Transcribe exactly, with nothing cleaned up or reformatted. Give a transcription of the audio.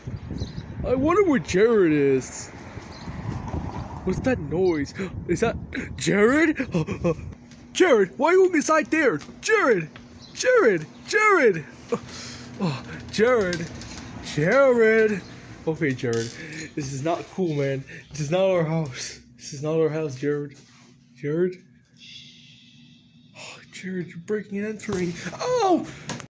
I wonder where Jared is. What's that noise? Is that Jared? Jared, why are you inside there? Jared! Jared! Jared! Oh, Jared! Jared! Okay, Jared. This is not cool, man. This is not our house. This is not our house, Jared. Jared? Oh, Jared, you're breaking and entering. Oh!